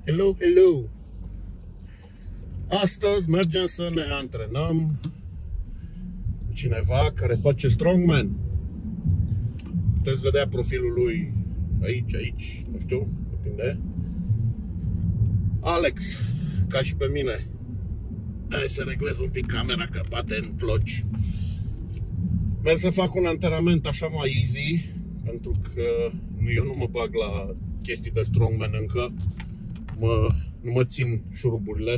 Hello, hello! Astăzi mergem să ne antrenăm cu cineva care face strongman. Puteți vedea profilul lui aici, nu știu, depinde. Alex, ca și pe mine. Hai să reglez un pic camera că bate în floci. Merg să fac un antrenament așa mai easy, pentru că eu nu mă bag la chestii de strongman încă. Nu mă țin șuruburile.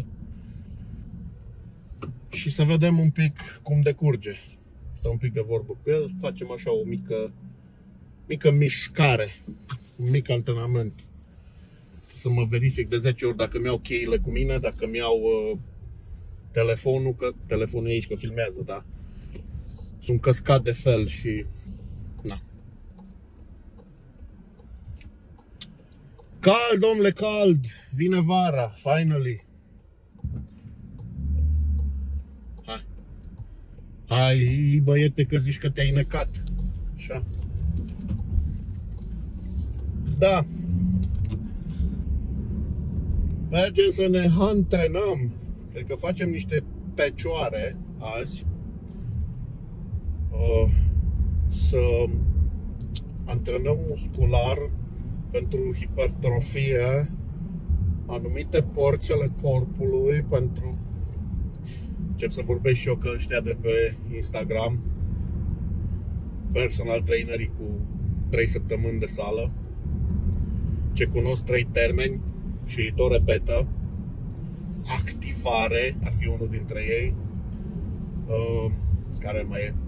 Și să vedem un pic cum decurge. Stau un pic de vorbă cu el, facem așa o mică mișcare, un mic antrenament. Să mă verific de 10 ori dacă mi-au cheile cu mine, dacă mi-au telefonul, că telefonul e aici, că filmează, da? Sunt căscat de fel și... na. Cald, domnule, cald! Vine vara, finally! Hai, băiete, că zici că te-ai necat. Așa. Da. Mergem să ne antrenăm. Cred că facem niște pecioare azi. Să antrenăm muscular pentru hipertrofie anumite părți ale corpului, pentru... Încep să vorbesc și eu că ăștia de pe Instagram, personal trainerii cu 3 săptămâni de sală, ce cunosc 3 termeni și îi tot repetă. Activare ar fi unul dintre ei. Care mai e?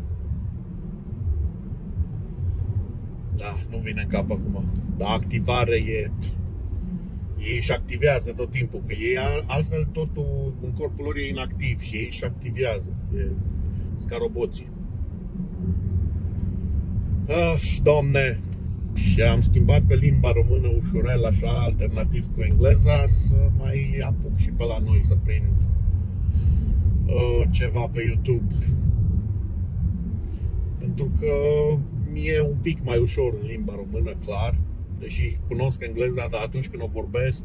Da, nu vine în cap acum. Dar activare e... Ei își activează tot timpul, că ei altfel totul în corpul lor e inactiv și ei își activează. Sunt ca roboții. Doamne! Și am schimbat pe limba română ușurel, așa, alternativ cu engleza, să mai apuc și pe la noi să prind ceva pe YouTube. Pentru că mi-e un pic mai ușor în limba română, clar. Deși cunosc engleza, dar atunci când o vorbesc,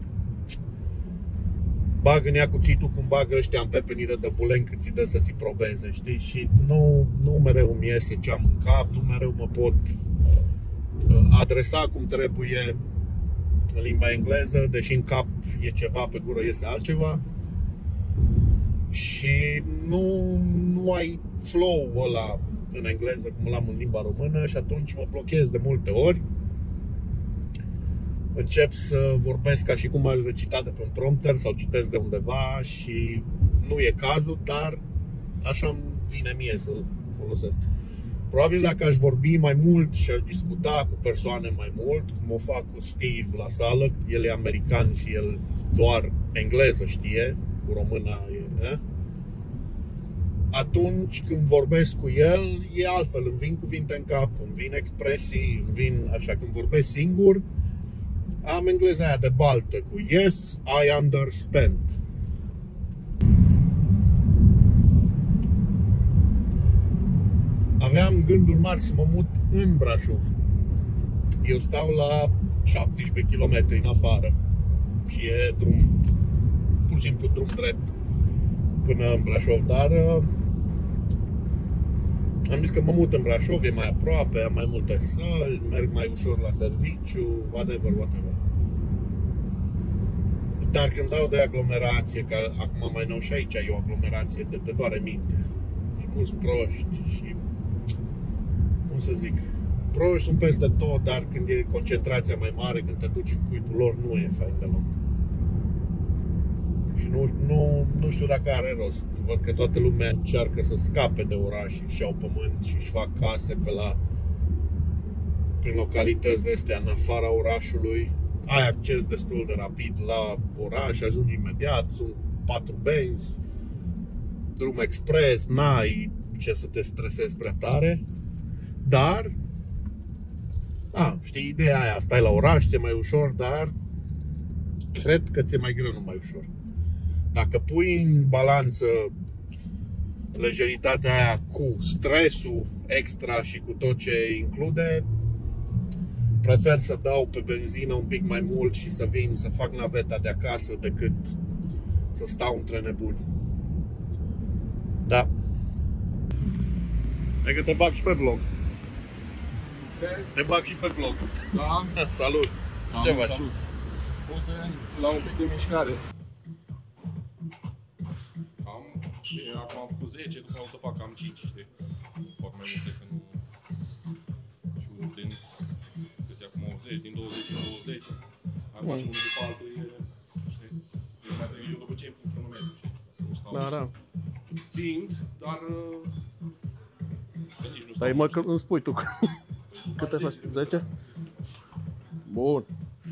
bag în ea cuțitul cum bagă ăștia în pepenire de bulen cât ți dă să ți probeze, știi? Și nu mereu îmi iese ce am în cap, nu mereu mă pot adresa cum trebuie în limba engleză, deși în cap e ceva, pe gură iese altceva. Și nu ai flow-ul ăla în engleză cum l-am în limba română și atunci mă blochez de multe ori. Încep să vorbesc ca și cum aș recita de pe un prompter sau citesc de undeva și nu e cazul, dar așa îmi vine mie să-l folosesc. Probabil dacă aș vorbi mai mult și aș discuta cu persoane mai mult, cum o fac cu Steve la sală, el e american și el doar engleză știe, cu româna e, atunci când vorbesc cu el e altfel, îmi vin cuvinte în cap, îmi vin expresii, îmi vin așa, când vorbesc singur, am engleza aia de baltă cu yes, I understand. Aveam gândul mari să mă mut în Brașov. Eu stau la 17 km în afară și e drum, pur și simplu drum drept până în Brașov, dar am zis că mă mut în Brașov, e mai aproape, am mai multe săli, merg mai ușor la serviciu, whatever. Dar când dau de aglomerație, că acum mai nou și aici e o aglomerație, te doare mintea. Și mulți proști și, cum să zic, proști sunt peste tot, dar când e concentrația mai mare, când te duci în cuibul lor, nu e fain deloc. Și nu știu dacă are rost. Văd că toată lumea încearcă să scape de oraș și își iau pământ și își fac case prin localități de astea în afara orașului. Ai acces destul de rapid la oraș, ajungi imediat, sunt 4 benzi, drum expres, n-ai ce să te stresezi prea tare. Dar, știi, ideea aia, stai la oraș, ți-e mai ușor, dar cred că ți-e mai greu, nu mai ușor. Dacă pui în balanță lejeritatea aia cu stresul extra și cu tot ce include, prefer să dau pe benzină un pic mai mult și să vin să fac naveta de acasă decât să stau între nebuni. Da. Hai că te bag și pe vlog. Okay. Te bag și pe vlog. Da. Salut. Salut, Ce faci? salut. Uite, la un pic de mișcare. Acum am făcut 10, după o să fac cam 5, știi? Fac mai multe că nu... Și din... Câte acum 80, din 20 în 20. Mai faci unul după altul, știi? Eu după ce îmi pun cronometru, știi? Ca să nu stau... Da, da. Simt, dar... Că nici nu stau... Dar mă, îmi spui tu. Câte faci? 10? Bun.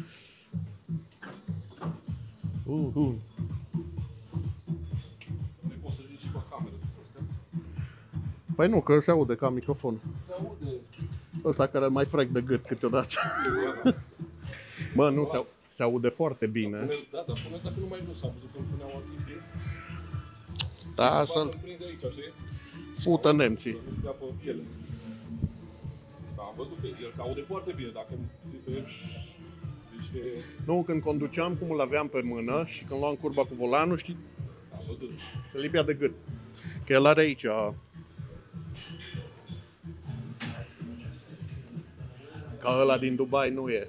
Poți să zici și pe cameră. Păi nu, că se aude ca microfon. Se aude. Ăsta care mai frec de gât câteodată. Bă, nu, se aude foarte bine. Da, dar până dacă nu mai jos, am văzut că îl puneau alții, știi? Da, așa-l Să-l prinzi aici, știi? fută nemții. Să nu stea pe piele. Da, am văzut că el se aude foarte bine, dacă ți se... Zice... Nu, când conduceam, cum îl aveam pe mână și când luam curba cu volanul, știi, Am văzut. se lipea de gât. Că el are aici. Ca ăla din Dubai nu e.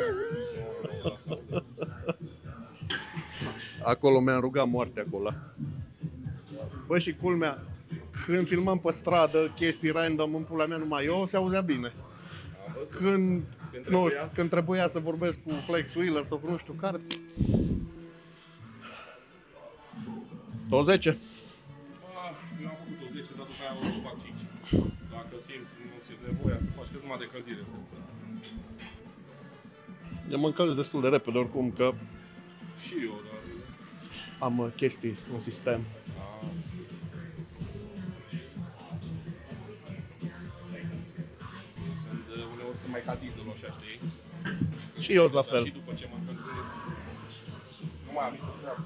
Acolo mi-am rugat moartea acolo. Bă, și culmea, când filmam pe stradă chestii random în pula mea numai eu, se auzea bine. Când trebuia să vorbesc cu Flex Wheeler sau cu nu știu care. 20? Eu am făcut 10, dar după aia o să fac 5. Dacă nu simți nevoia să faci cât numai de încălzire. Eu mă încălzesc destul de repede oricum, că Și eu, dar... am chestii în sistem. Uneori sunt mai ca dieselul așa, știi? Și eu la fel. Și după ce mă încălzesc, nu mai am nicio treabă.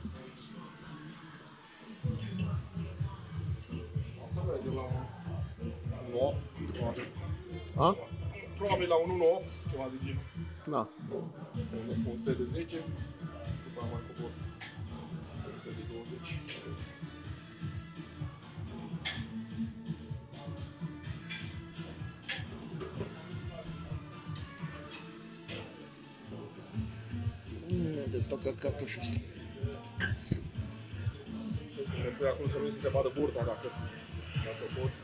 O să mergem la un 8, probabil. A? Probabil la un 1.8, ceva de genul. Da. Un set de 10, după aia mai cobor un set de 20. De tot căcatul și ăsta. Trebuie acum să nu se vadă burta dacă poți.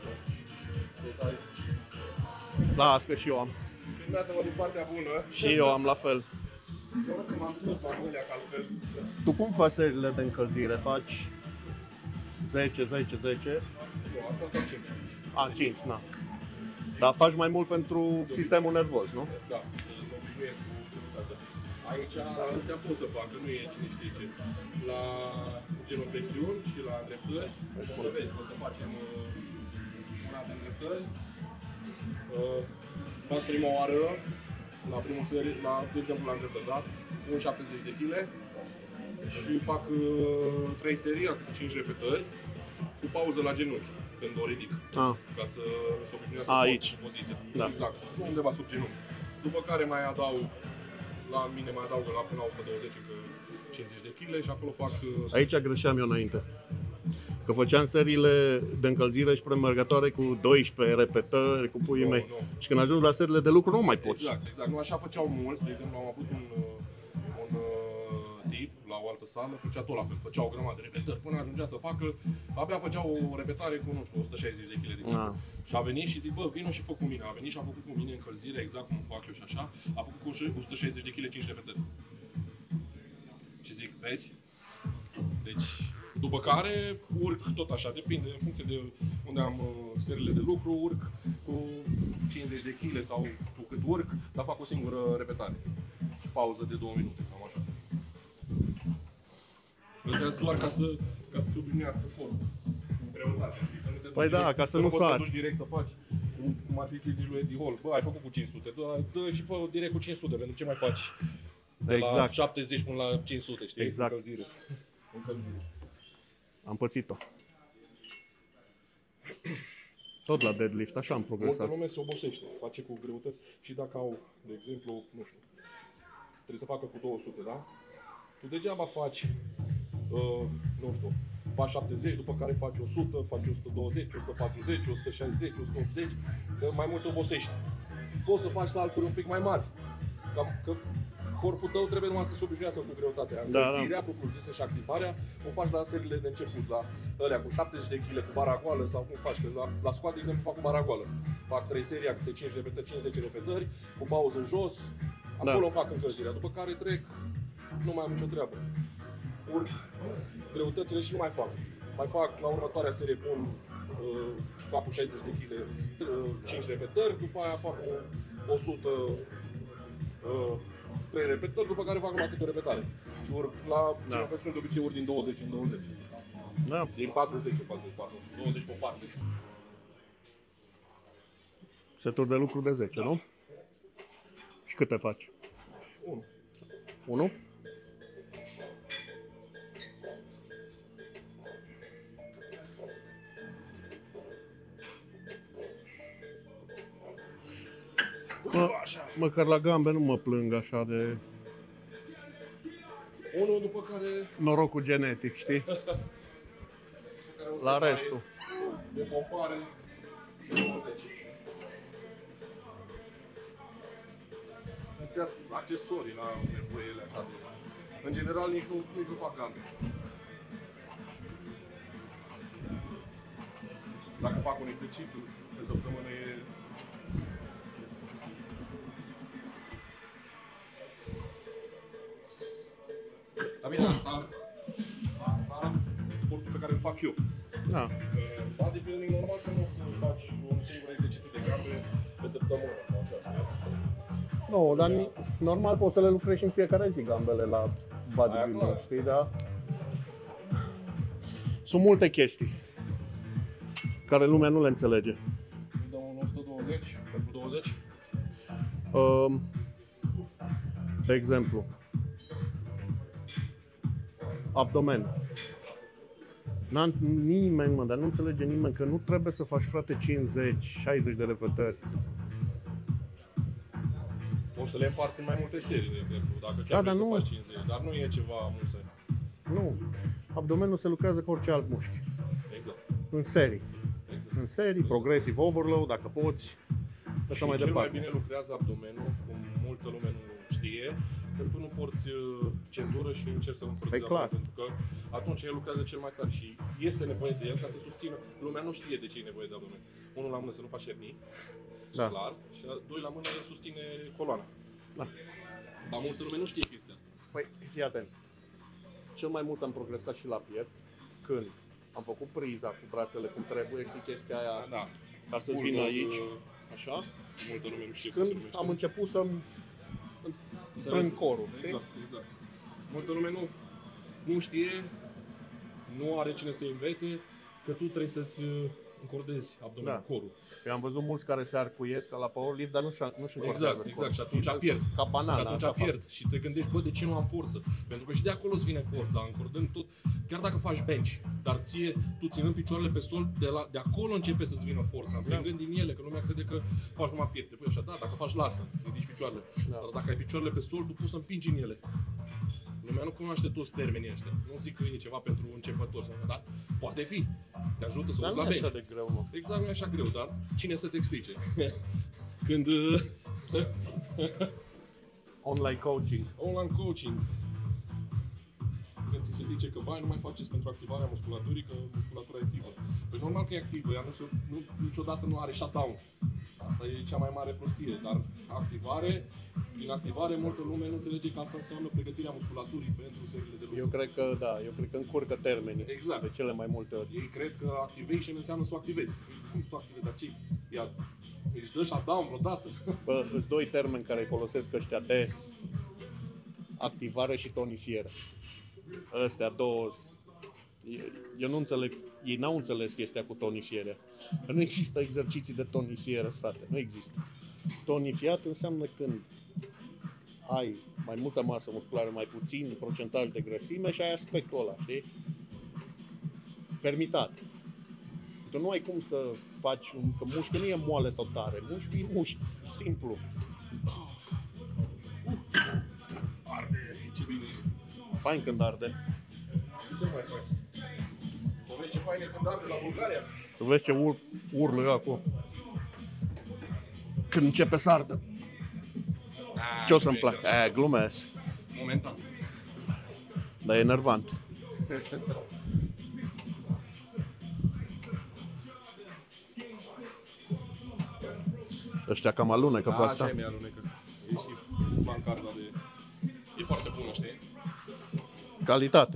Las că și eu am. Filmează-mă din partea bună. Și eu am la fel. Eu că m-am dus la alea ca altfel. Tu cum faci seriile de încălzire? Faci 10, 10, 10? Nu, asta fac 5. A, 5, na. Dar faci mai mult pentru sistemul nervos, nu? Da, să mă obișnuiesc cu greutatea. Aici, astea pot să fac, că nu e cine știe ce. La genoflexiuni și la îndreptări, o să vezi, o să facem una de îndreptări. Fac prima oară, la primul serie, de exemplu la îndreptări, da? Un 70 de kg și fac 3 serii, adică 5 repetări, cu pauză la genunchi, când o ridic. Ca să se obișnuiască aici poziția. Da. Exact, undeva sub genunchi. După care mai adaug, la mine mai adaug la până la 120, că 50 de kg și acolo fac... Aici greșeam eu înainte. Că făceam seriile de încălzire și premergătoare cu 12 repetări, cu puii mei. Și când ajungi la seriile de lucru nu mai poți. Exact, exact. Nu așa făceau mulți. De exemplu, am avut un tip la o altă sală, făcea tot la fel. Făcea o grămadă de repetări până ajungea să facă, abia făcea o repetare cu, nu știu, 160 de kg de timp. Și a venit și zic, bă, vino și fă cu mine. A venit și a făcut cu mine încălzire, exact cum fac eu și așa. A făcut cu 160 de kg 5 repetări. Și zic, vezi? Deci, după care urc tot așa, depinde, în funcție de unde am seriile de lucru, urc cu 50 de kg sau cu cât urc, dar fac o singură repetare. Și pauză de 2 minute, cam așa. Asta doar ca să sublinească formă. Greutatea, știi? Să nu te Păi da, direct, ca să nu poți să sari. duci direct să faci. Cum ar fi să zici lui Eddie Hall, bă, ai făcut cu 500, dă și fă direct cu 500, pentru ce mai faci de la 70 până la 500, știi? Exact. Încălzire. Încălzire. Am pățit-o. Tot la deadlift, așa am Multă progresat. lume se obosește, face cu greutăți și dacă au, de exemplu, nu știu, trebuie să facă cu 200, da? Tu degeaba faci, nu știu, faci 70, după care faci 100, faci 120, 140, 160, 180, că mai mult obosești. Poți să faci salturi un pic mai mari, că corpul tău trebuie numai să se obișnuiască cu greutatea. Încălzirea, propriu-zisă, și activarea o faci la seriile de început, la alea cu 70 de kg cu bara goală sau cum faci, că la squat, de exemplu, fac cu bara goală. Fac 3 serii, câte 5 repetări, 50 repetări, cu pauză jos, acolo îmi fac încălzirea, după care trec, nu mai am nicio treabă. Greutățile și nu mai fac. Mai fac la următoarea serie, fac cu 60 de kg 5 repetări, după aia fac 100 3 repetări, după care fac numai câte o repetare. Și urc la cine de obicei urc din 20 în 20. Da. Din 40 în 44. 20 pe parte. Seturi de lucru de 10, nu? Și câte faci? 1. 1? Măcar la gambe nu mă plâng așa de... Unul după care... Norocul genetic, știi? La restul. De pompare, 20. Astea sunt accesorii, n-am nevoie ele așa de... În general nici nu fac gambe. Dacă fac un exercițiu pe săptămână e... Dar bine, asta sportul pe care îl fac eu. Da. Bodybuilding normal că nu o să faci un singur exercițiu de gambe pe săptămână. Nu, dar normal poți să le lucrezi și în fiecare zi gambele la bodybuilding, știi, da? Sunt multe chestii care lumea nu le înțelege. Îi dăm un 120 pentru 20? De exemplu, abdomen. Nimeni, mă, dar nu înțelege nimeni că nu trebuie să faci, frate, 50-60 de repetări. O să le împarți în mai multe serii, de exemplu, dacă chiar vrei să faci 50, dar nu e ceva mulse. Nu. Abdomenul se lucrează cu orice alt mușchi. Exact. În serii. Exact. În serii, progressive overload, dacă poți. Așa mai cel departe. mai bine lucrează abdomenul, cum multă lume nu știe, când tu nu porți centură și încerci să împărți clar. pentru că atunci el lucrează cel mai tare și este nevoie de el ca să susțină. Lumea nu știe de ce e nevoie de abdomen. Unul la mână să nu faci hernii, Da. clar, și doi la mână el susține coloana. Da. Dar multă lume nu știe chestia asta. Păi, fii atent. Cel mai mult am progresat și la piept când am făcut priza cu brațele cum trebuie, știi chestia aia, Da. ca să-ți vină aici, așa. Multă lume nu știe Când cum se numește. am început să-mi strâng corul, știi? Exact, exact. Multă lume nu știe, nu are cine să învețe, că tu trebuie să-ți încordezi abdomenul, corul. Eu am văzut mulți care se arcuiesc ca la powerlift, dar nu-și încordează Exact, corul. exact. Și atunci pierd. Ca banana. Și atunci așa pierd. Și te gândești, bă, de ce nu am forță? Pentru că și de acolo îți vine forța, încordând tot. Chiar dacă faci bench, dar tu ținând picioarele pe sol, de acolo începe să-ți vină forța. Împingând din ele, că lumea crede că faci numai piept. Păi așa, da, dacă faci Larsen, ridici picioarele. Da. Dar dacă ai picioarele pe sol, tu poți să împingi în ele. Lumea nu cunoaște toți termenii ăștia. Nu zic că e ceva pentru începători, dar poate fi. Te ajută să urci la bench. Dar nu e așa de greu, mă. Exact, nu e așa greu, dar cine să-ți explice? Când... Online coaching. Online coaching. Când ți se zice că vai, nu mai faceți pentru activarea musculaturii, că musculatura e activă. Păi normal că e activă, ea niciodată nu are shutdown. Asta e cea mai mare prostie, dar prin activare, multă lume nu înțelege că asta înseamnă pregătirea musculaturii pentru seriile de lucru. Eu cred că încurcă termenii. Exact. De cele mai multe ori. Ei cred că activation înseamnă să o activezi. Cum să o activezi? Dar ce? Își dă shutdown vreodată? Bă, îți doi termeni care îi folosesc ăștia des. Activare și tonifiere. Astea două. Eu nu înțeleg, ei n-au înțeles chestia cu tonifierea. Nu există exerciții de tonifiere, frate, nu există. Tonifiat înseamnă când ai mai multă masă musculară, mai puțin procentaj de grăsime și ai aspectul ăla, știi? Fermitate. Tu nu ai cum să faci că mușchi nu e moale sau tare, mușchi e mușchi, simplu. Arde, ce bine. Fain când arde. Ce mai faci? Să vezi ce fain e când arde la Bulgaria. Să vezi ce urlă acolo. Când începe să ardă. Ce o să-mi placă? Glumesc. Momentan. Dar e enervant. Ăștia cam alunecă pe asta. Așa mi alunecă. E și bancarda de... E foarte bună, știi? Calitate.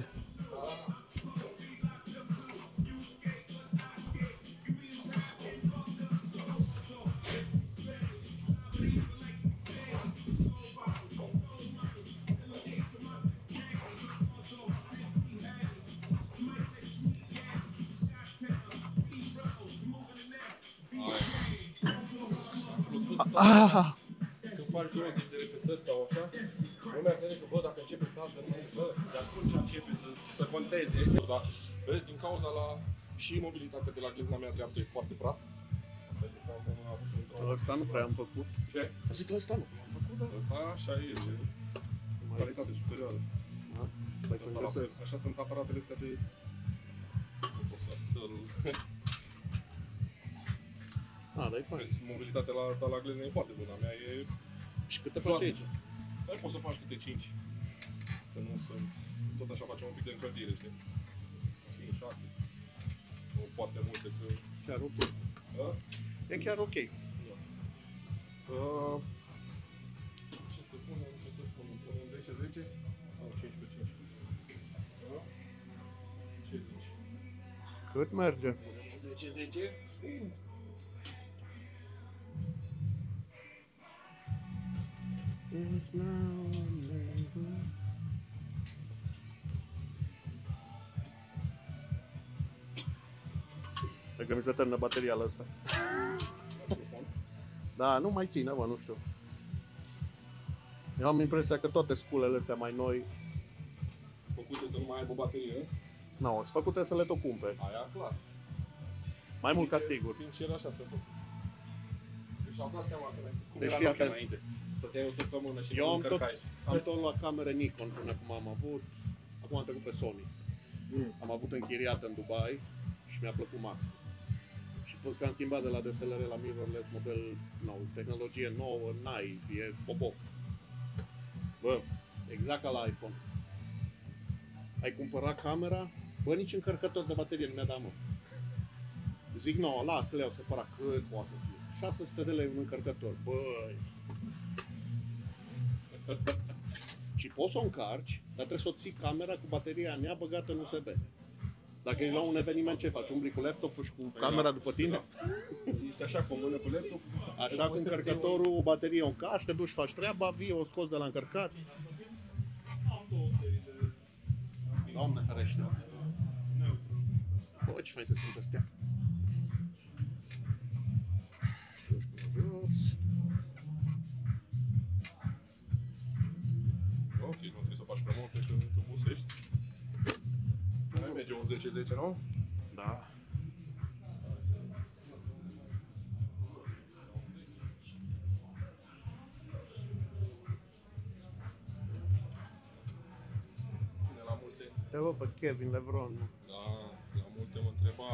Când faci 20 de repetări sau așa, lumea crede că, bă, dacă începe să ardă, bă, de atunci începe să conteze. Dar, vezi, din cauza la și mobilitatea de la glezna mea dreaptă e foarte praf. Pentru că am avut un traumă. Ăsta nu prea am făcut. Ce? Zic că ăsta nu prea am făcut, da. Ăsta așa este. Calitate superioară. Asta la fel. Așa sunt aparatele astea de... Nu pot să... Dar e fain. Vezi, mobilitatea la glezna e foarte bună. A mea e... Și câte faci aici? Dar poți să faci câte 5. Că nu sunt... Tot așa facem un pic de încălzire, știi? 5, 6. Nu foarte multe, că... Chiar ok. Da? E chiar ok. Da. Ce să punem? Ce să punem? Punem 10-10? Sau 15-15? Da? Ce zici? Cât merge? Punem 10-10? Cred că mi se termină bateria la asta. Da, nu mai ține, mă, nu știu. Eu am impresia că toate sculele astea mai noi Făcute să nu mai aibă baterie? nu, sunt făcute să le tot pumpe. Aia, clar. Mai mult ca sigur. Sincer, așa se fac. Deci am dat seama că cum Deci era fii Nokia atent. înainte. Stăteai o săptămână și Eu nu am tot, încărcai. am tot luat camere Nikon până acum am avut. Acum am trecut pe Sony. Am avut închiriat în Dubai și mi-a plăcut max. Și plus că am schimbat de la DSLR la mirrorless model nou, tehnologie nouă, n-ai, e popoc. Bă, exact ca la iPhone. Ai cumpărat camera, bă, nici încărcător de baterie nu mi-a dat, mă. Zic, nu, las că le iau separat, cât poate să fie. 600 de lei un încărcător, băi. Și poți să o încarci, dar trebuie să o ții camera cu bateria nea băgată în USB. Dacă e la un eveniment, ce faci? Umbli cu laptopul și cu camera după tine? Ești așa cu o mână cu laptop. Așa cu încărcătorul, o baterie o încarci, te duci, faci treaba, vii, o scoți de la încărcat. Am două serii de... Doamne ferește. Bă, ce fain să simtă astea. Ok, nu trebuie să faci prea multe, că busești. Mai merge un 10-10, nu? Da. Bine, la multe... Te văd pe Kevin Levron. Da, la multe mă întreba...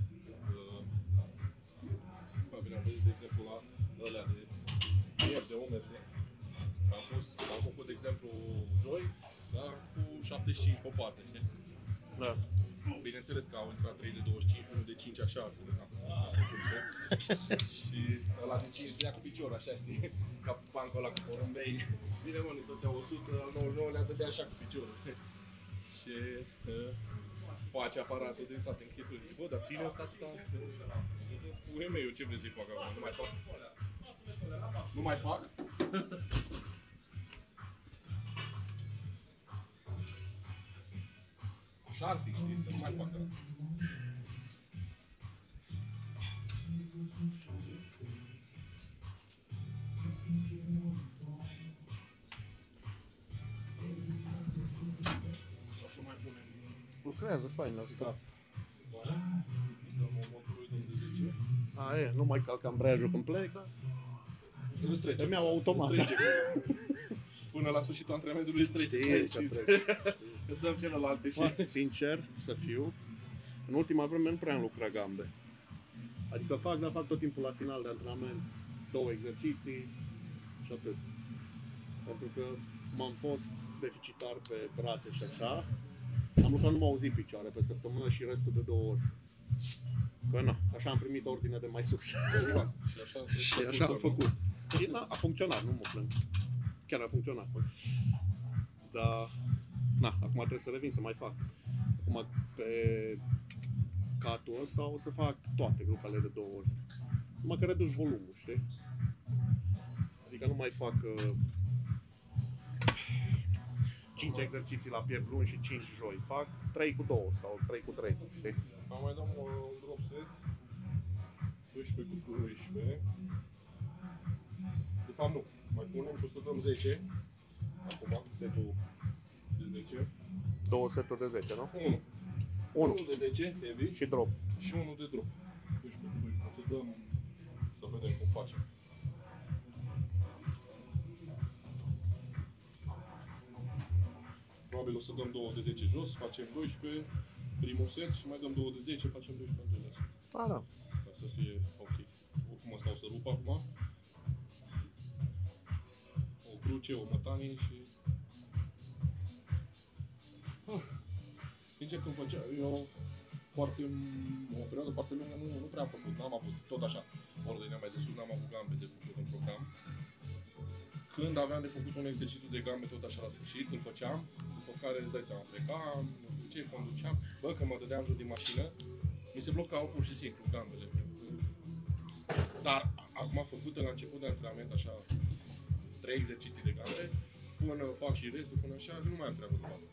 Bine, am văzut, de exemplu, la ălea de ieri de umeri, știi? Am făcut, de exemplu, joi, da, cu 75 pe parte, știi? Da. Bineînțeles că au intrat 3 de 25, 1 de 5 așa, asta cum se. Și ăla de 5 dea cu piciorul, așa, știi? Ca bancul ăla cu porumbei. Bine, mă, ne stătea 100, al 99-lea dădea așa cu piciorul. Și face aparatul din toate închiturile. Bă, dar ține ăsta atâta... Cu UME-ul ce vrei să-i fac acum? Nu mai fac? Nu mai fac? Așa ar fi, știi, să nu mai facă. O să mai punem... Lucrează fain la asta. Dăm o motorului de e, nu mai calc ambreiajul când plec, dar Îl trece. îmi iau automat. Îl trece. Până la sfârșitul antrenamentului îți trece. Îți dăm celelalte și... Sincer să fiu, în ultima vreme nu prea am lucrat gambe. Adică fac tot timpul la final de antrenament 2 exerciții și atât. Pentru că m-am fost deficitar pe brațe și așa. Am lucrat numai o zi picioare pe săptămână și restul de 2 ori. Că na, așa am primit ordine de mai sus. Și așa am făcut. Și a funcționat, nu mă plâng. Chiar a funcționat. Dar, na, acum trebuie să revin să mai fac. Acum pe catul ăsta o să fac toate grupele de 2 ori. Numai că reduci volumul, știi? Adică nu mai fac 5 exerciții la piept lung și 5 joi. Fac 3 cu 2 sau 3 cu 3, știi? Mai dăm un drop set. 12 cu 12. De fapt nu. Mai punem și o să dăm 10. Acum, setul de 10. 2 seturi de 10, nu? 1. 1 de 10, heavy. și drop. Și 1 de drop. 12 cu 12. O să dăm, să vedem cum facem. Probabil o să dăm 2 de 10 jos, facem 12, primul set și mai dăm 2 de 10, facem 12 al doilea set. Da, da. Ca să fie ok. Oricum ăsta o să rup acum. O cruce, o mătanie și... Sincer, când făceam, eu o perioadă foarte lungă nu prea am făcut, n-am avut, tot așa, ordinea mai de sus, n-am avut gambe de făcut în program. Când aveam de făcut un exercițiu de gambe tot așa la sfârșit, îl făceam, după care îți dai seama, plecam, nu știu ce, conduceam, bă, când mă dădeam jos din mașină, mi se blocau pur și simplu gambele. Dar acum făcute la început de antrenament, așa, 3 exerciții de gambe, până fac și restul, până așa, nu mai am treabă de fapt.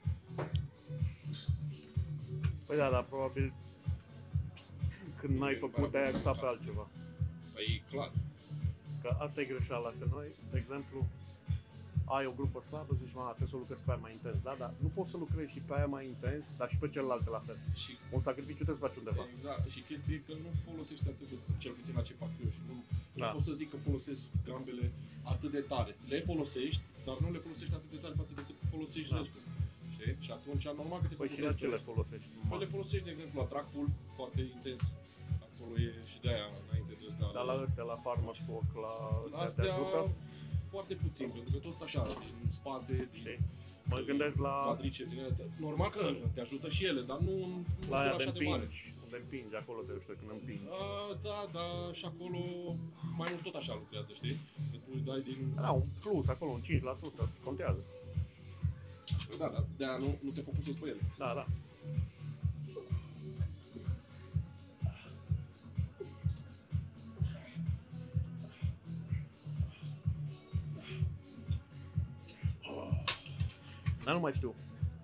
Păi da, dar probabil când n-ai făcut ai axat pe altceva. Păi, clar. Că asta e greșeala, că noi, de exemplu, ai o grupă slabă, zici, trebuie să lucrezi pe aia mai intens, da? Dar nu poți să lucrezi și pe aia mai intens, dar și pe celelalte la fel. Și un sacrificiu trebuie să faci undeva. exact, și chestia e că nu folosești atât de, cel puțin la ce fac eu și nu pot să zic că folosesc gambele atât de tare. Le folosești, dar nu le folosești atât de tare față de cât folosești restul. Știi? Și atunci, normal că te păi folosești. și ce le folosești? Păi le folosești, de exemplu, la track pull, foarte intens. Acolo e și de aia, înainte de ăsta. Dar la astea, la farmer foc, la astea te ajută? Foarte puțin, pentru că tot așa, din spate, din... Mă gândesc la... Quadrice, din ele. Normal că te ajută și ele, dar nu la aia așa de mare. Unde împingi, acolo te ajută când împingi. Da, da, și acolo mai mult tot așa lucrează, știi? Că tu îi dai din... Da, un plus, acolo, un 5%, contează. Da, da, de-aia nu te focusezi pe ele. Da, da. Dar nu mai știu.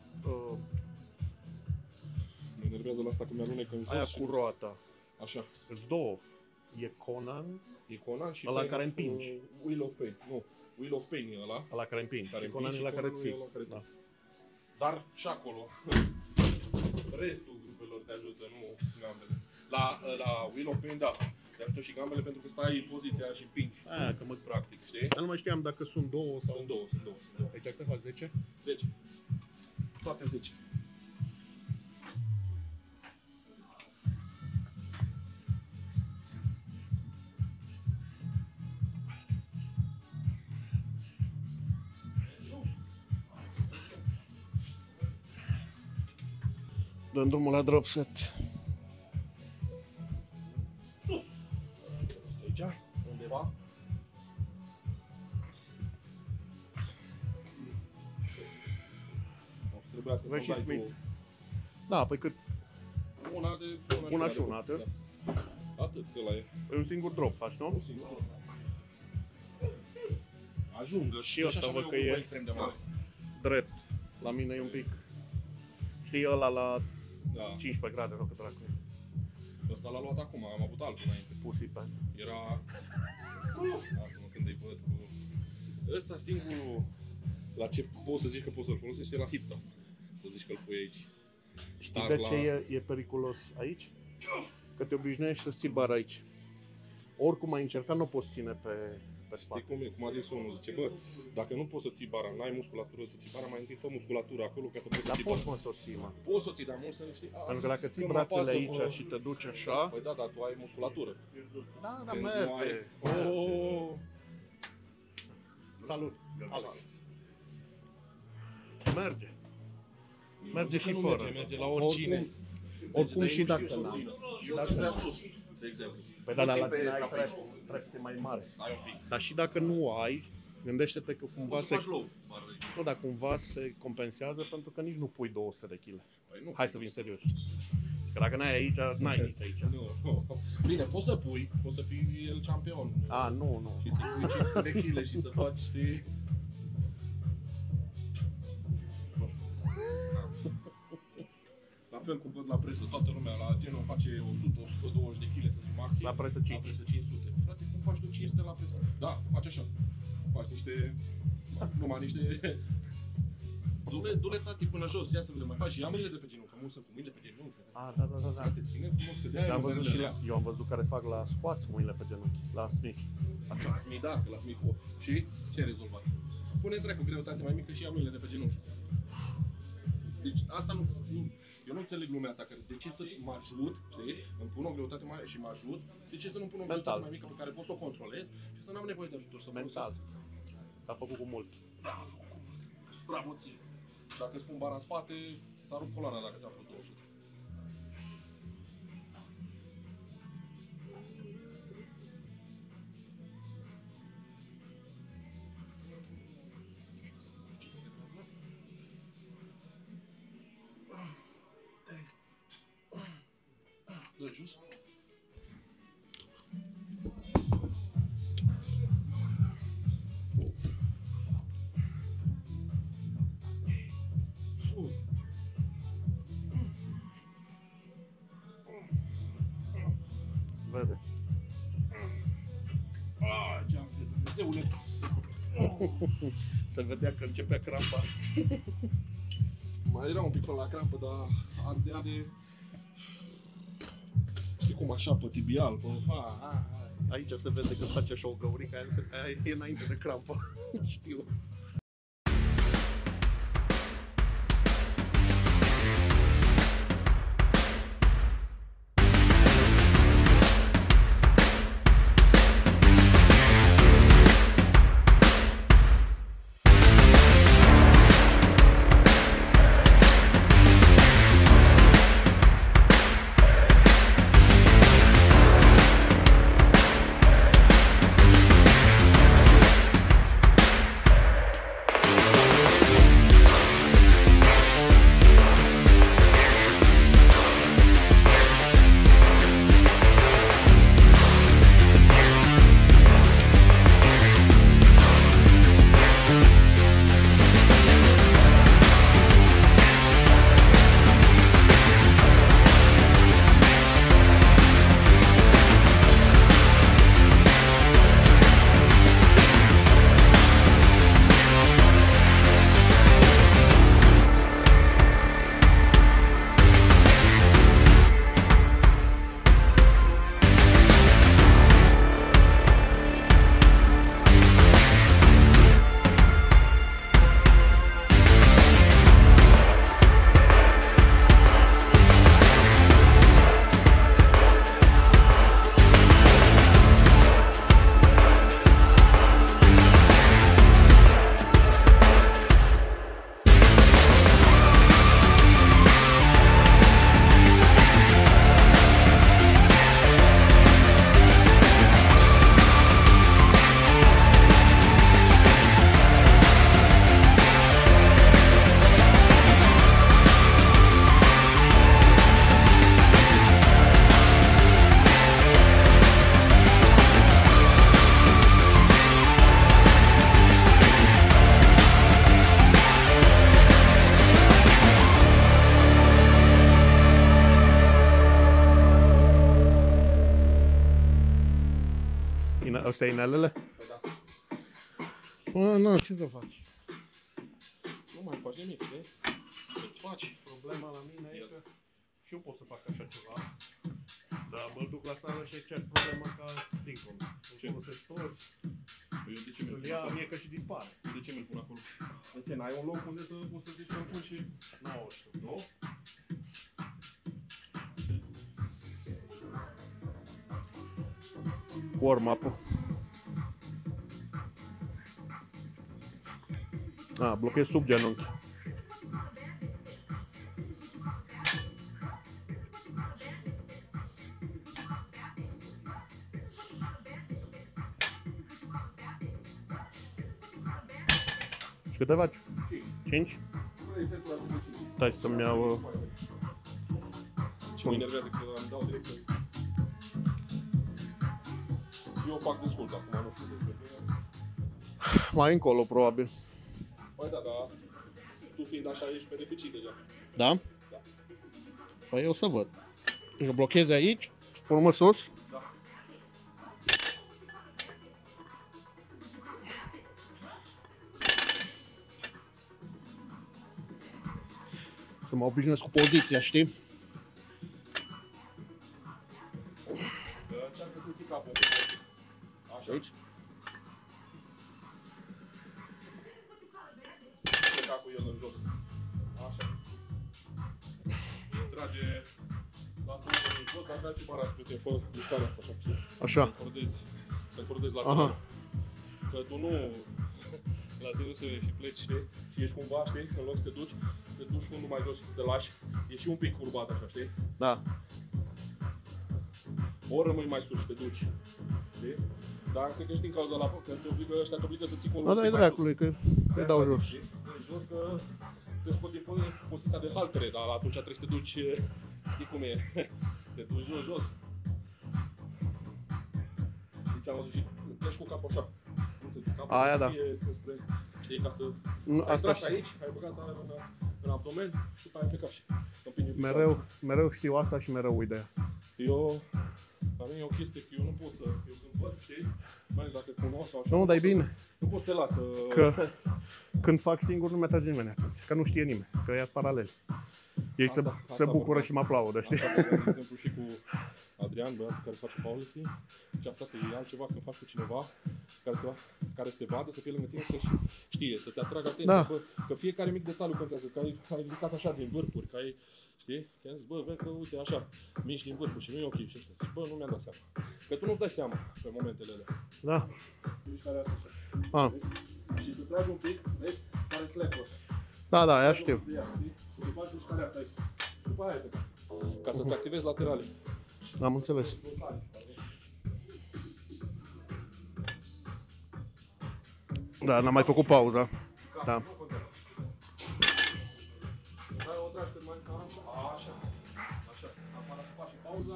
Mă enervează la asta că mi-alunecă în jos. Aia cu roata. Așa. Îți două. E Conan. E Conan și ăla care împingi. Wheel of Pain. Nu, Wheel of Pain e ăla. Ăla care împingi. Care și Conan e la care ții. Da. Dar și acolo. Restul grupelor te ajută, nu gambele. La Wheel of Pain, da. Te ajută și gambele pentru că stai în poziția și împingi. Aia, că mă practic, știi? Dar nu mai știam dacă sunt două sau... Sunt două. Aici cât faci 10? 10. Toate 10. Dăm drumul la drop set. Aici, undeva. Vezi și Smith. Da, păi cât? Una și una, atât? Atât, ăla e. E un singur drop faci, nu? Un singur drop. Ajungă. Și ăsta văd că e extrem de mare. Drept. La mine e un pic. Știi, ăla la 15 Da. grade sau cât dracu e. Ăsta l-a luat acum, am avut altul înainte. Pussy pan. Era... Acum când îi văd cu... Ăsta singurul la ce poți să zici că poți să-l folosești e la hip thrust. Să zici că-l pui aici. Știi de ce e periculos aici? Că te obișnuiești să ții bara aici. oricum ai încercat, nu o poți ține pe spate. Știi cum e? Cum a zis unul, zice, bă, dacă nu poți să ții bara, n-ai musculatură să ții bara, mai întâi fă musculatură acolo ca să poți să ții bara. Dar poți, mă, să o ții, mă. Poți să o ții, dar mult să nu știi. Pentru că dacă ții brațele aici și te duci așa... Păi da, dar tu ai musculatură. Da, dar merge. Salut, Alex. Merge. Merge și fără. Merge la oricine. Oricum și dacă n-am. De exemplu. Păi da, la tine ai trepte mai mare. Dar și dacă nu ai, gândește-te că cumva se... Nu, dar cumva se compensează pentru că nici nu pui 200 de kg. Păi nu. Hai să fim serioși. Că dacă n-ai aici, n-ai nici aici. Nu. Bine, poți să pui, poți să fii el campion. A, nu. Și să pui 500 de kg și să faci, știi... La fel cum văd la presă, toată lumea la Geno face 100-120 de kg, să zic maxim. La presă 5. La presă 500. Frate, cum faci tu 500 la presă? Da, faci așa. Faci niște... numai niște... Du-le tati până jos, ia să vedem, mai faci și ia mâinile de pe genunchi, că mulți sunt cu mâinile pe genunchi. A, da. Frate, ține frumos, că de-aia Eu am văzut care fac la squats mâinile pe genunchi, la Smith. Așa, la Smith, da, că la Smith. Și ce ai rezolvat? Pune dracu greutate mai mică și ia mâinile de pe genunchi. Deci asta nu, eu nu înțeleg lumea asta, că de ce să mă ajut, știi? Îmi pun o greutate mare și mă ajut, de ce să nu pun o greutate mai mică pe care pot să o controlez și să n-am nevoie de ajutor, să mental. A făcut cu mult. Da, a făcut cu mult. Bravo ție. Dacă îți pun bara în spate, ți s-a rupt coloana dacă ți-am pus 200. Dă jos. Vede. Geam de Dumnezeule. Se vedea că începea crampa. Mai era un pic până la crampă, dar ardea de... Știi cum, așa, pe tibial, pe... Aici se vede că face așa o găurică, aia e înainte de crampă. Știu. Astea e inelele? Da. Nu, ce să faci? Nu mai faci nimic, știi? Îți faci. Problema la mine e că și eu pot să fac așa ceva. Da, mă duc la sală și cer problema ca Lincoln. Îl folosesc toți. Eu de ce mi-l Îl pun ia acolo? mie că și dispare. De ce mi-l pun acolo? De ce? N-ai un loc unde să poți să zici că îl pun și... Nu știu. Nu? Warm-up-ul. Blochez sub genunchi. Și câte faci? 5? Stai să-mi iau... Ce mă enervează că îmi dau direct. Eu fac descult acum, nu știu despre tine. Mai încolo, probabil. Păi da, dar tu fiind așa ești pe deficit deja. Da? Da. Păi eu să văd. Deci o blochezi aici și pe urmă sus. Da. Să mă obișnuiesc cu poziția, știi? Încearcă să ții capul. Așa. Aici? Ții capul el în jos. Așa. Trage... Lasă-l în jos, dar trage bara spre tine, fă mișcarea asta, așa. Așa. Să încordezi la Aha. tine. Că tu nu... La tine nu se și pleci, știi? Și ești cumva, știi? În loc să te duci unul mai jos și să te lași. E și un pic curbat așa, știi? Da. Ori rămâi mai sus și te duci. Știi? Dar cred că și din cauza la că ăștia te obligă să ții cu un Da, dai dracului, că îi dau jos. Știi? Dai jos că te scot din poziția de haltere, dar atunci trebuie să te duci, știi cum e? Te duci jos. Deci am văzut și pleci cu capul așa. Capul Aia da. Spre, știi, ca să... Nu, ai asta tras știu. aici, ai băgat aer în abdomen și după aia ai plecat și împingi picioarele. Mereu știu asta și mereu uit de ea. Eu, la mine e o chestie că eu nu pot să, eu când văd, știi, mai ales dacă cunosc sau așa, Nu, dar e bine. nu pot să te las să... Că când fac singur nu mi atrage nimeni atenție. Că nu știe nimeni, că ia paralel. Ei se bucură și mă aplaudă, știi? Asta, de exemplu, și cu Adrian, băiatul care face powerlifting, și frate, e altceva când faci cu cineva care să te vadă, să fie lângă tine, să știe, să-ți atragă atenția, Da. că fiecare mic detaliu contează, că ai ridicat așa din vârfuri, că ai, știi? Că am zis, bă, vezi că, uite, așa, mici din vârfuri și nu e ok și ăsta. Zici, bă, nu mi-am dat seama. Că tu nu-ți dai seama pe momentele alea. Da. Mișcarea asta așa. Ah. Și să tragi un pic, vezi, care slap-ul ăsta. Da, da, aia știu. Și faci mișcarea asta aici. După aia te ca să-ți activezi laterale. Am înțeles. Da, n-am mai făcut pauza. Da. Dai o tragi cât mai așa. Așa. Acum faci pauza.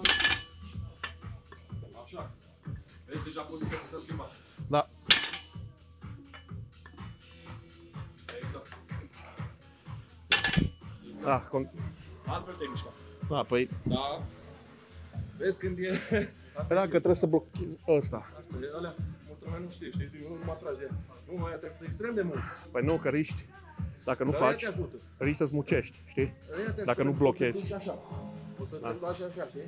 Așa. Vezi, deja poziția s-a schimbat. Da. Exact. Da, Altfel te mișca. da, păi, Da. Vezi când e... era că trebuie să blochezi ăsta. Asta e alea, multă lumea nu știe, știi? Eu nu mă atrage. Nu, mai te ajută extrem de mult. Păi nu, că riști. Dacă nu Dar aia faci, te ajută. riști să-ți mucești, știi? Aia te Dacă ajută, nu blochezi. Poți să te duci așa. Poți să te duci așa, știi?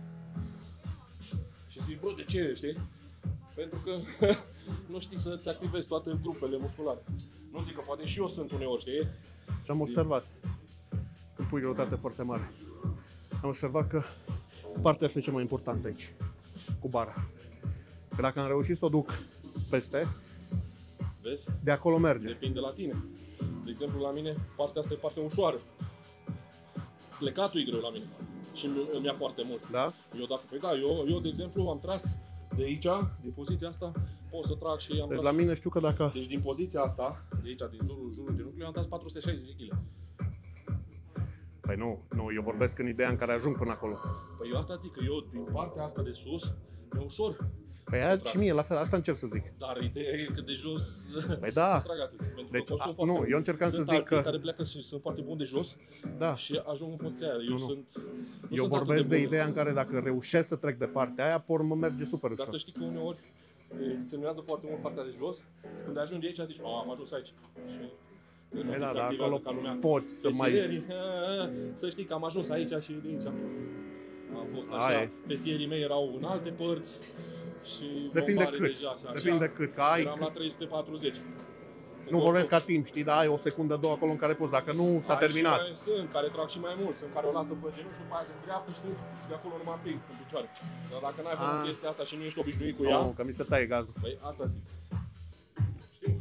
Și zic, bro, de ce, știi? Pentru că nu știi să-ți activezi toate grupele musculare. Nu zic că poate și eu sunt uneori, știi? Și am observat, când pui greutate foarte mare, am observat că partea asta e cea mai importantă aici, cu bara. Că dacă am reușit să o duc peste, Vezi? de acolo merge. Depinde la tine. De exemplu, la mine, partea asta e partea ușoară. Plecatul e greu la mine. Și îmi ia foarte mult. Da? Eu, dacă, păi da, eu, de exemplu, am tras de aici, din poziția asta, pot să trag și am Deci tras. la mine știu că dacă... Deci din poziția asta, de aici, din jurul genunchiului, am tras 460 de kg. Păi nu, eu vorbesc în ideea în care ajung până acolo. Păi eu asta zic, că eu, din partea asta de sus, e ușor. Păi aia și mie, la fel, asta încerc să zic. Dar ideea e că de jos Păi da, trag atât. Pentru deci, că sunt nu, foarte eu încercam să sunt zic alții că... care pleacă și sunt foarte buni de jos Da, și ajung în poziția aia. Eu Nu. sunt... nu eu sunt atât vorbesc de bun. ideea în care dacă reușesc să trec de partea aia, por mă merge super Dar să ușor. știi că uneori te semnează foarte mult partea de jos, când ajungi aici zici, am ajuns aici. Și nu Păi ți da, se dar activează acolo ca lumea. poți să mai... Deserieri, să știi că am ajuns aici și de aici. Am fost așa, pesierii mei erau în alte părți și depinde bombare cât. deja și așa. Depinde cât, că ai... Eram la 340. Nu vorbesc ca timp, știi, dar ai o secundă, două acolo în care poți, dacă nu, s-a terminat. Sunt care trag și mai mult, sunt care o lasă pe genunchi și după aia se îndreaptă, știi, și de acolo nu mă împing în picioare. Dar dacă n-ai făcut chestia asta și nu ești obișnuit cu ea... Nu, că mi se taie gazul. Păi asta zic. Știu?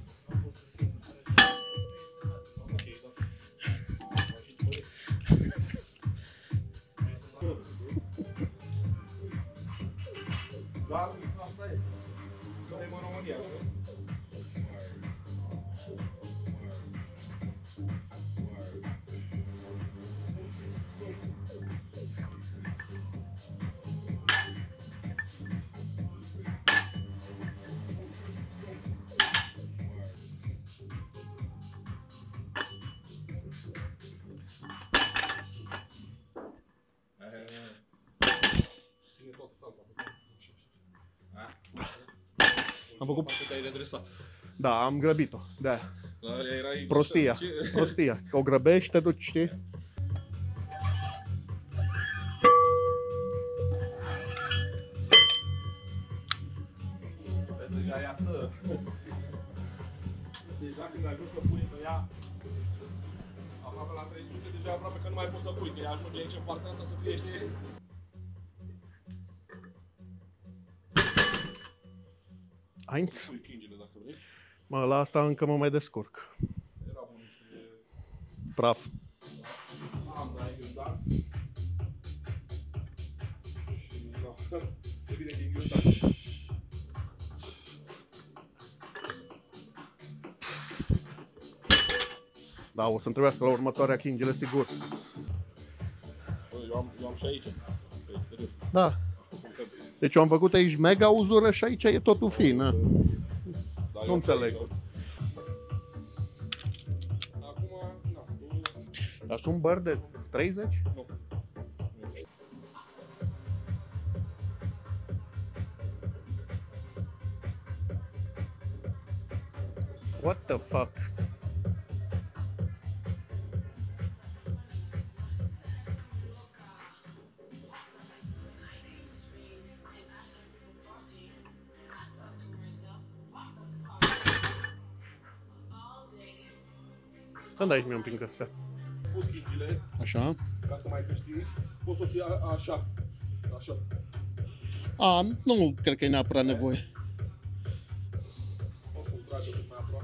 Dar asta e. Suntem în România, nu? Am făcut... Te-ai redresat. Da, am grăbit-o, de-aia. Erai... Prostia, prostia. Că o grăbești, te duci, știi? Deja ea stă. Deja când ajungi să pui pe ea aproape la 300, deja aproape că nu mai poți să pui, că ea ajunge aici în partea asta să fie, știi? Ainț? Pui chingile dacă vrei. Mă, la asta încă mă mai descurc. Era bun și... Praf. Am, da, ai gândat. Și, da, e bine din gândat. Da, o să-mi trebuiască la următoarea chingile, sigur. Eu am și aici, pe exterior. Da. Deci eu am făcut aici mega uzură și aici e totul fin. Nu înțeleg. Acum, na. Dar sunt bări de 30? Nu. What the fuck? Când aici mi-o împing astea? Pus chingile, Așa. ca să mai câștigi, poți să o ții așa. Așa. A, nu cred că e neapărat nevoie. Poți să-l tragi mai aproape.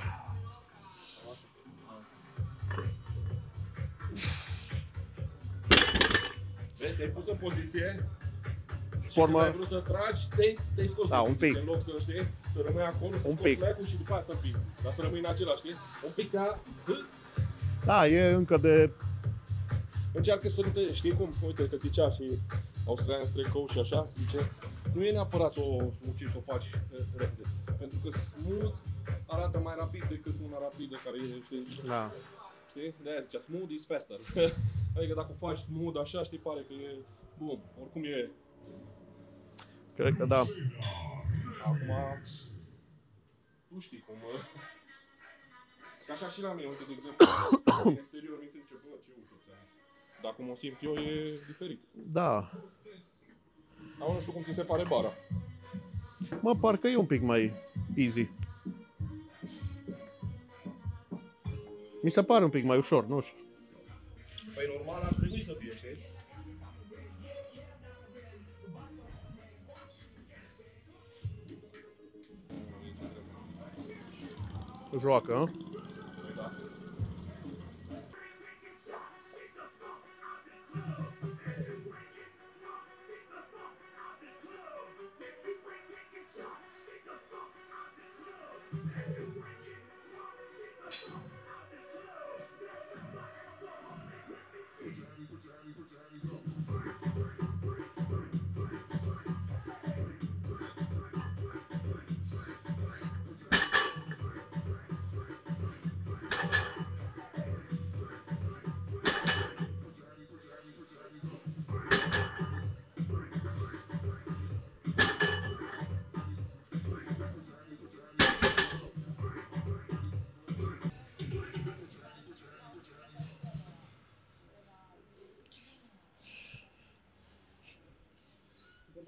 Vezi, te-ai pus în poziție și când ai vrut să tragi, te-ai scos da, din un pic. în loc să, știi, să rămâi acolo, să scoți slack-ul și după aia să împingi. Dar să rămâi în același, știi? Un pic de a... Da, e încă de... Încearcă să nu te... Știi cum? Uite că zicea și Australian Straight Coach și așa, zice, nu e neapărat să o smuci, să o faci repede. Pentru că smooth arată mai rapid decât una rapidă care e, știi? Da. Știi? De-aia zicea, smooth is faster. Adică dacă o faci smooth așa, știi, pare că e... Bum, oricum e... Cred că da. Acum... Tu știi cum... Că așa și la mine, uite, de exemplu, în exterior mi se zice, bă, ce ușor ți-am zis. Dar cum o simt eu e diferit. Da. Dar nu știu cum ți se pare bara. Mă, parcă e un pic mai easy. Mi se pare un pic mai ușor, nu știu. Păi normal ar trebui să fie, știi? Joacă, hă? Da.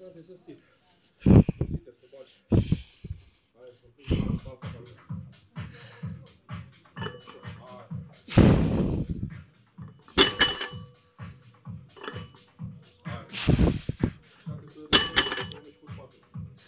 trebuie să ții. Uite, să bagi. Hai, să pui balca pe lui. Hai. Hai. Dacă să mergi cu spatele.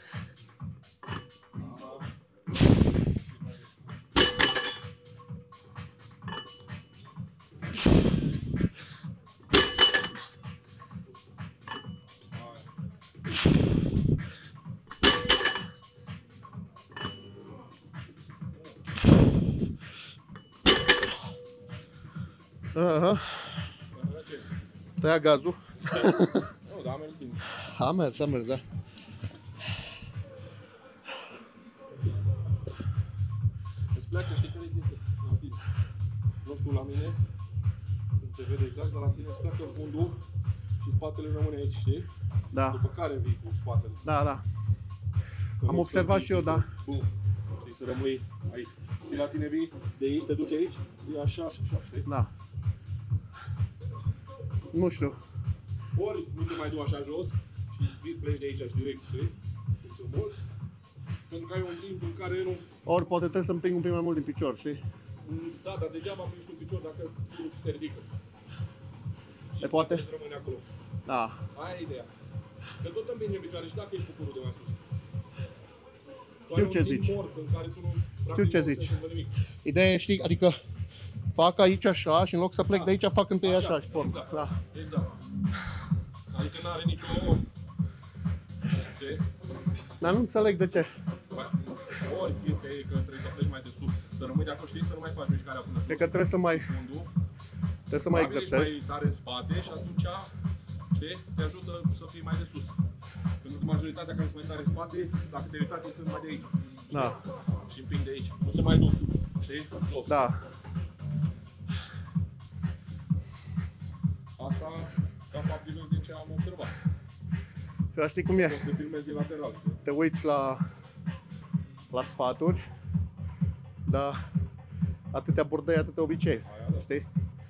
Aha. Tăia gazul. Nu, dar a mers bine. A mers, da. Îți pleacă, știi care e chestia? La tine. Nu știu la mine, cum se vede exact, dar la tine îți pleacă fundul și spatele rămâne aici, știi? Da. După care vii cu spatele. Da. Am observat și eu, da. Bum. Știi, să rămâi aici. Și la tine vii de aici, te duci aici, vii așa și așa, știi? Da. Nu știu. Ori nu te mai duci așa jos și vii, pleci de aici direct, știi? Cum sunt mulți. Pentru că ai un timp în care nu... Ori poate trebuie să împing un pic mai mult din picior, știi? Da, dar degeaba împingi un picior dacă curul ți se ridică. Și E poate? îți rămâne acolo. Da. Aia e ideea. Că tot împingi în picioare și dacă ești cu curul de mai sus. Știu ce zici. În care tu nu, Știu ce zici. Ideea e, știi, adică fac aici așa și în loc să plec de aici fac întâi așa și porc. Exact. Da. Exact. Adică n-are nicio... Ce? Dar nu înțeleg de ce. Ori chestia e că trebuie să pleci mai de sus, să rămâi de acolo, știi, să nu mai faci mișcarea până jos. Cred că trebuie să mai exersezi. mai tare în spate și atunci, știi, te ajută să fii mai de sus. Pentru că majoritatea care sunt mai tare în spate, dacă te-ai uitat, ei sunt mai de aici. Da. Și împing de aici. Nu se mai duc, știi, jos. Da. Asta, ca fapt divers din ce am observat. Și știi cum e? Poți să filmezi din lateral, știi? Te uiți la sfaturi, dar atâtea bordei, atâtea obicei, Aia, da. știi?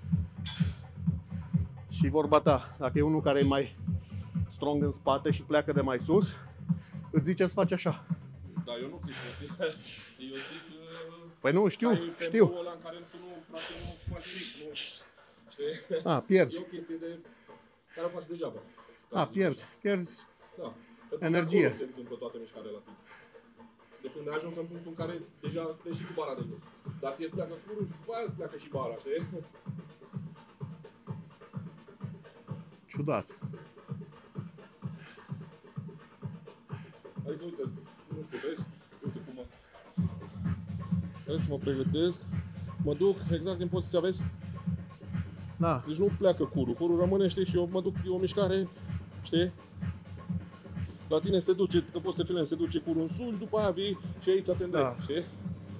Și vorba ta, dacă e unul care e mai strong în spate și pleacă de mai sus, îți zice să faci așa. Da, eu nu zic, știi? Eu zic că... Păi nu, știu. Tempoul ăla în care tu nu faci nimic, nu... Știi? A, pierzi. E o chestie de... care o faci degeaba. A, pierzi. Da. Pentru Energie. că se întâmplă toată mișcarea la tine. De când ai ajuns în punctul în care deja te și cu bara de jos. Dar ție îți pleacă curul și după aia îți pleacă și bara, știi? Ciudat. Adică uite, nu știu, vezi? Uite cum mă... Vezi, mă pregătesc, mă duc exact din poziția, vezi? Da. Deci nu pleacă curul, curul rămâne, știi, și eu mă duc, e o mișcare, știi? La tine se duce, că poți să te filmezi, se duce curul în sus, după aia vii și aici te îndrepți, Da. știi?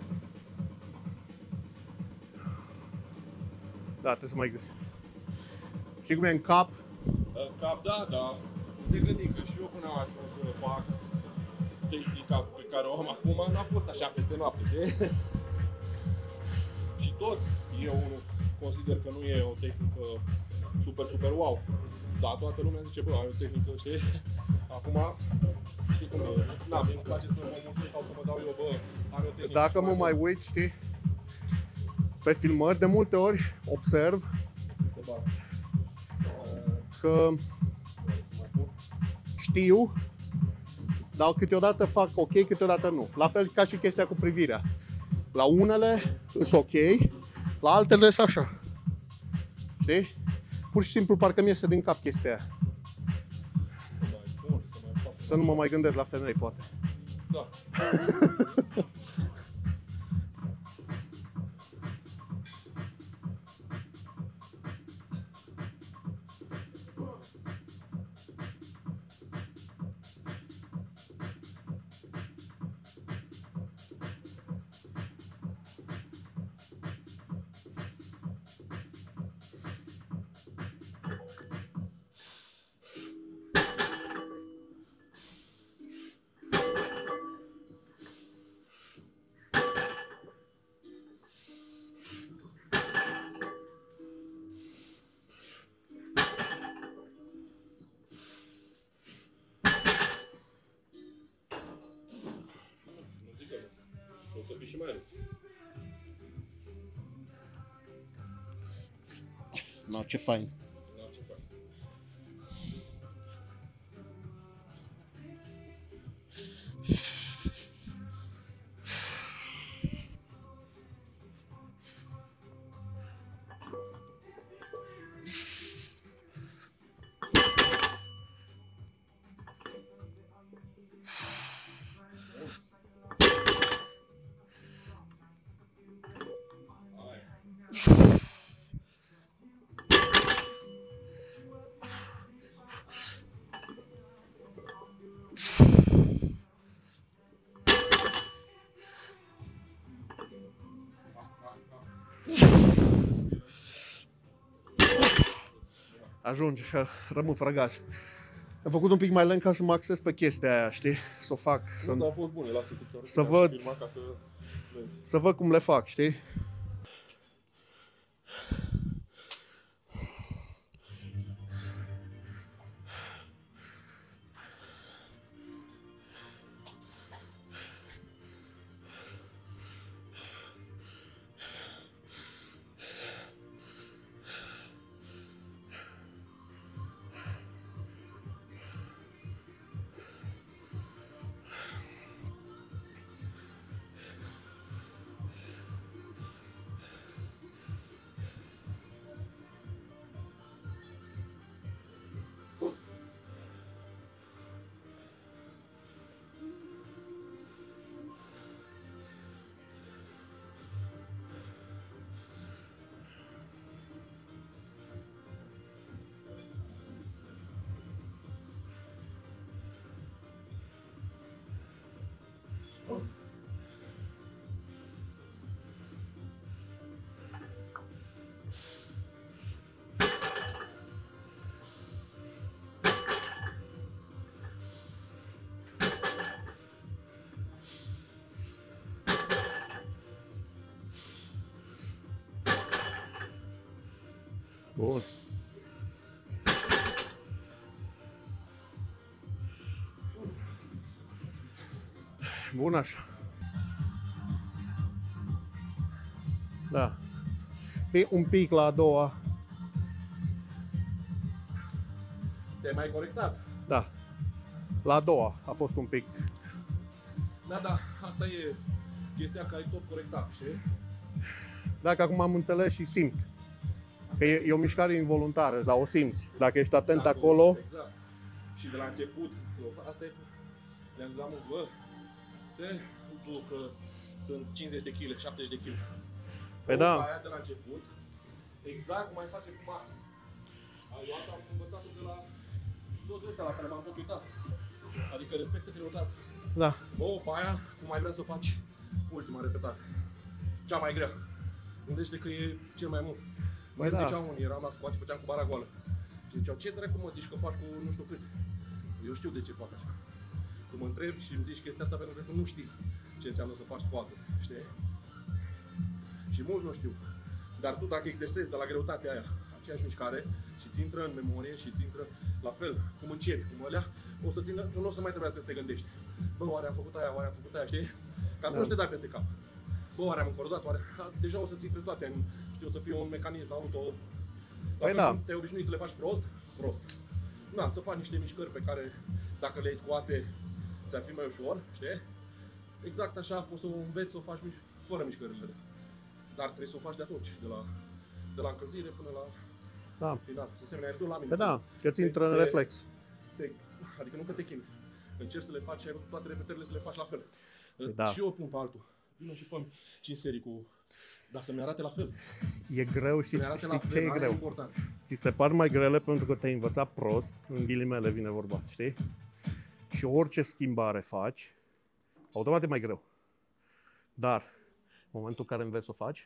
Da, trebuie să mai gândi. Știi cum e în cap? În cap, da, da. Te gândi că și eu până am ajuns să fac tehnica pe care o am acum, n-a fost așa peste noapte, știi? Și tot eu unul consider că nu e o tehnică super wow. Dar toată lumea zice, bă, ai o tehnică, știi? Acum, știi cum e? Na, mie îmi place să mă mulțumesc sau să mă dau eu, bă, am o tehnică. Dacă mă mai uit, știi, pe filmări, de multe ori observ că știu, dar câteodată fac ok, câteodată nu. La fel ca și chestia cu privirea. La unele sunt ok, la altele sunt așa. Știi? Pur și simplu parcă mi iese din cap chestia aia. Să nu mă mai gândesc la femei, poate. Da. și mai rău. No, ce fain. Da, ce fain. Ajunge, rămân frăgaș. Am făcut un pic mai lent ca să mă acces pe chestia aia, știi? Să o fac, Nu, dar au fost bune la câte să văd, ca să vezi. să văd cum le fac, știi? Bun. Bun așa. Da. E un pic la a doua. Te-ai mai corectat? Da. La a doua a fost un pic. Da, asta e chestia că ai tot corectat, știi? Dacă acum am înțeles și simt. Că e o mișcare involuntară, dar o simți. Dacă ești atent Exact, acolo. Exact. Și de la început, asta e, le-am zis la mulți, bă, tu că sunt 50 de kg, 70 de kg. Păi da. Aia de la început, exact cum mai face cu masă. Eu asta am învățat de la toți ăștia la care m-am uitat. Adică respectă greutatea. Da. Bă, pe aia, cum mai vrea să faci ultima repetare. Cea mai grea. Gândește că e cel mai mult. Mai da. ziceau unii, eram la scoate, făceam cu bara goală. Și ziceau, ce dracu mă zici că faci cu nu știu cât? Eu știu de ce fac așa. Tu mă întrebi și îmi zici chestia asta pentru că tu nu știi ce înseamnă să faci squat, știi? Și mulți nu știu. Dar tu dacă exersezi de la greutatea aia, aceeași mișcare, și ți intră în memorie și ți intră la fel, cum începi, cum ălea, o să țină, tu nu o să mai trebuiască să te gândești. Bă, oare am făcut aia, oare am făcut aia, știi? Că atunci te dai peste cap. Bă, oare am încordat, oare... Deja o să-ți intre toate, știu, o să fie un mecanism auto... Păi da. Te obișnui să le faci prost, prost. Da, să faci niște mișcări pe care, dacă le scoate, ți-ar fi mai ușor, știi? Exact așa poți să înveți să o faci fără mișcările. Dar trebuie să o faci de atunci, de la încălzire până la final. Să se ai văzut la mine. Da, că ți intră în reflex. Adică nu că te chimi. Încerci să le faci, ai văzut toate repetările să le faci la fel. Da. Și eu pun pe altul. Vino și fă 5 serii cu... Dar să-mi arate la fel. E greu, știi ce e greu? Important. Ți se par mai grele pentru că te-ai învățat prost, în ghilimele vine vorba, știi? Și orice schimbare faci, automat e mai greu. Dar, în momentul în care înveți să o faci,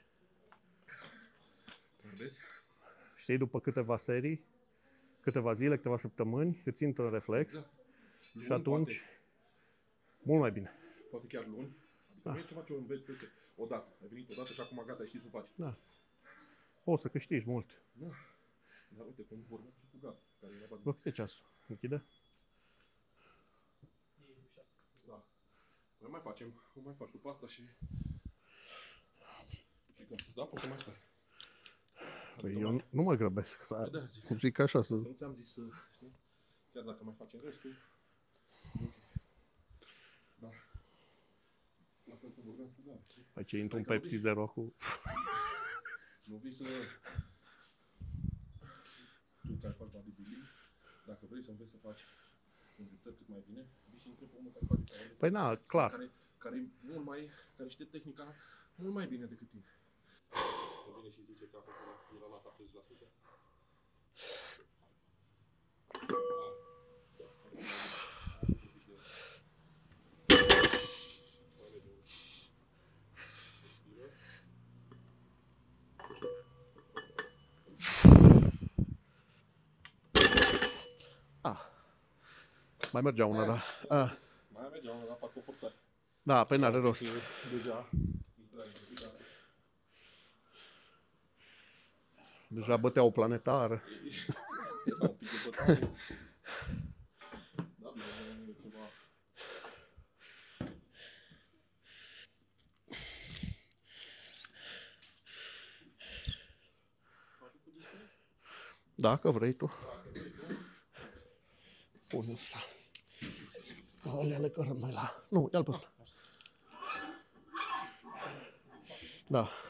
știi, după câteva serii, câteva zile, câteva săptămâni, îți intră în reflex, exact. Și atunci, poate, mult mai bine. Poate chiar luni. Adică nu e ceva ce o înveți peste o dată. Ai venit o dată și acum gata, știi să faci. Da. O să câștigi mult. Da. Dar uite, cum vorbim și cu Gab, care e la bă, cât e ceasul? Închide? Da. Mai facem, o mai faci după asta și Da, poate mai stai. Păi eu nu mă grăbesc, dar Da, zic așa să... nu ți-am zis să, știi? Chiar dacă mai facem restul, da. La fel cum vorbeam cu Gabi, știi? Aici intru un Pepsi Zero cu... Nu vii să... Tu care faci bodybuilding, dacă vrei să înveți să faci învățări cât mai bine, vii și întrebi pe omul care face care... Păi na, clar. Care știe tehnica mult mai bine decât tine. Vine și zice că a făcut la 70%. Mai mergea una, da. Mai mergea una, dar parcă o forțare. Da, păi n-are rost. Deja. Deja bătea o planetară. Da, un pic de bătaie. Da, e ceva... Dacă vrei tu. Pune ăsta. Alea le cărăm noi la... Nu, ia-l pe ăsta. Da.